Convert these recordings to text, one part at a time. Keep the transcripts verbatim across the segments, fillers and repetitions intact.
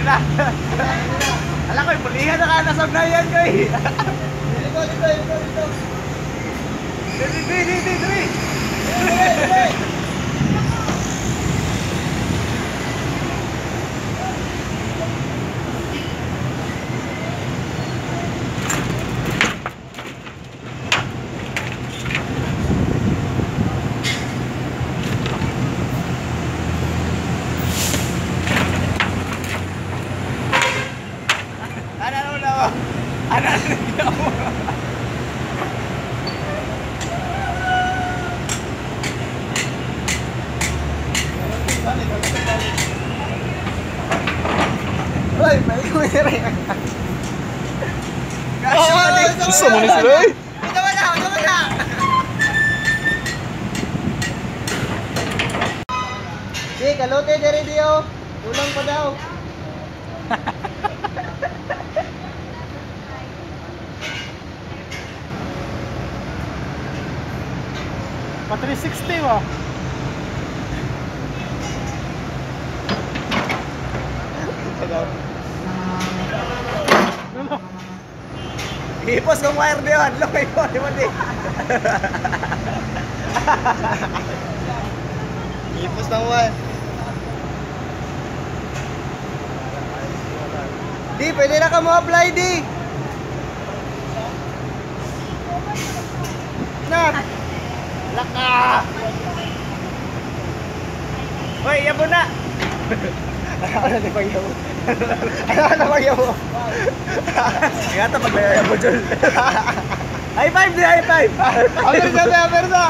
na. Alam ko, pulihan na ka, nasog na yan ko eh. Dito, dito, dito, dito. Dito, dito, dito, dito. Ano na ginawa mo? Uy, balik mo na rin. Gusto mo na sila eh? Ito mo na, ito mo na. Di, kalote dere di oh. Ulang pa daw. Pa three sixty mo. Ipos kong wire di yun. Look, ipos, ipos di. Ipos ng wire. Di, pwede na ka mo apply di. Na. Laka! Hoy, yabo na! Ano na di pag-yabo? Ano na pag-yabo? Ingata pag nayayabo dyan. High five di, high five! Apersa di, apersa!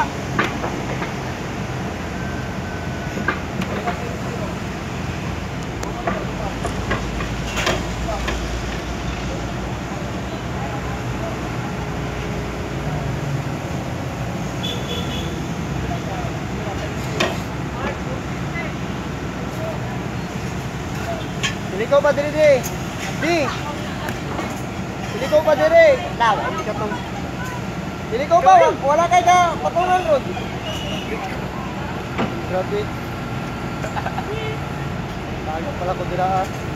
Pili ko pa diri di. Di. Pili ko pa diri. Law, hindi ka tong. Pili ko pa, wala kay ka patungan rod. Grabe. Tayo pala ko dira.